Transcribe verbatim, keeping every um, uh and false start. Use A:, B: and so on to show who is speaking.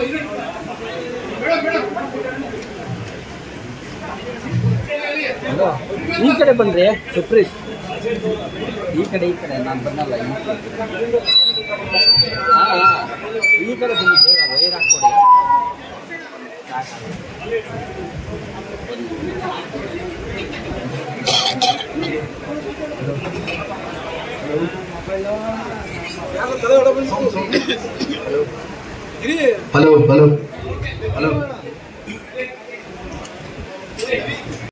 A: Hello, ಈ ಕಡೆ ಬನ್ರಿ ಸುಪ್ರೀತ್. ಈ ಕಡೆ ಈ ಕಡೆ ನಾನು ಬನ್ನಲ್ಲ. ಈ ಕಡೆ ಹಾಂ ಹಾಂ ಈ ಕಡೆ ಬನ್ನಿ, ಬೇಗ ವೈರ್ ಹಾಕ್ಕೊಡಿ.
B: Hello hello hello hello